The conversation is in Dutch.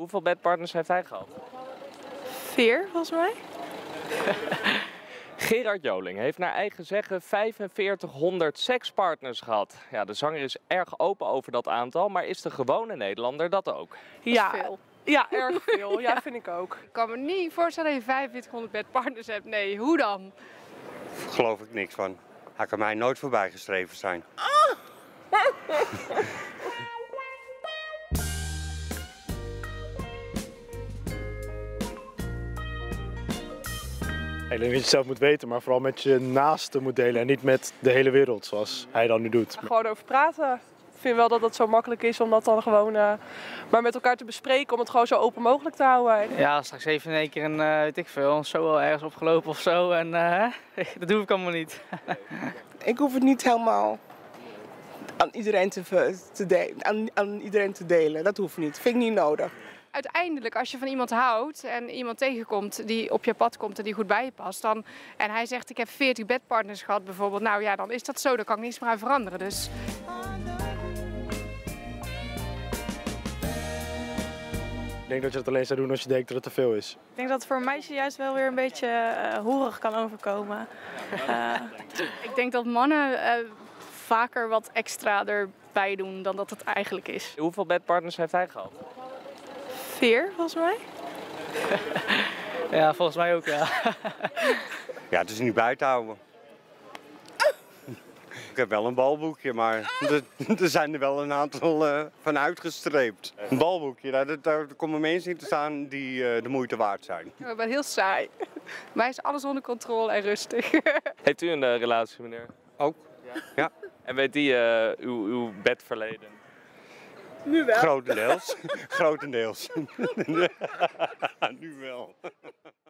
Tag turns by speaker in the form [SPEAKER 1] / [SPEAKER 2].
[SPEAKER 1] Hoeveel bedpartners heeft hij gehad?
[SPEAKER 2] 4, volgens mij.
[SPEAKER 1] Gerard Joling heeft naar eigen zeggen 4500 sekspartners gehad. Ja, de zanger is erg open over dat aantal, maar is de gewone Nederlander dat ook?
[SPEAKER 2] Ja,
[SPEAKER 3] veel.
[SPEAKER 2] ja, erg veel. Ja, vind ik ook.
[SPEAKER 3] Ik kan me niet voorstellen dat je 4500 bedpartners hebt. Nee, hoe dan?
[SPEAKER 4] Geloof ik niks van. Hij kan mij nooit voorbij gestreven zijn.
[SPEAKER 5] Ik denk dat je het zelf moet weten, maar vooral met je naasten moet delen en niet met de hele wereld zoals hij dan nu doet.
[SPEAKER 2] Gewoon over praten. Ik vind wel dat het zo makkelijk is om dat dan gewoon maar met elkaar te bespreken, om het gewoon zo open mogelijk te houden.
[SPEAKER 6] Ja, straks even in één keer weet ik veel, zo wel ergens opgelopen of zo en dat doe ik allemaal niet.
[SPEAKER 7] Ik hoef het niet helemaal aan iedereen te delen. Dat hoeft niet. Vind ik niet nodig.
[SPEAKER 3] Uiteindelijk, als je van iemand houdt en iemand tegenkomt die op je pad komt en die goed bij je past, en hij zegt ik heb 40 bedpartners gehad bijvoorbeeld, nou ja, dan is dat zo, daar kan ik niets meer aan veranderen. Dus.
[SPEAKER 5] Ik denk dat je het alleen zou doen als je denkt dat het te veel is.
[SPEAKER 8] Ik denk dat het voor een meisje juist wel weer een beetje hoerig kan overkomen.
[SPEAKER 3] Ik denk dat mannen vaker wat extra erbij doen dan dat het eigenlijk is.
[SPEAKER 1] Hoeveel bedpartners heeft hij gehad?
[SPEAKER 2] 4, volgens mij.
[SPEAKER 6] Ja, volgens mij ook ja.
[SPEAKER 4] Ja, het is niet bij te houden. Ik heb wel een balboekje, maar er zijn er wel een aantal van uitgestreept. Een balboekje, daar komen mensen in te staan die de moeite waard zijn.
[SPEAKER 3] Ik ben heel saai. Mij is alles onder controle en rustig.
[SPEAKER 1] Heeft u een relatie, meneer?
[SPEAKER 4] Ook? Ja.
[SPEAKER 1] En weet die uw bedverleden?
[SPEAKER 7] Nu wel.
[SPEAKER 4] Grotendeels. Grotendeels. Nu wel.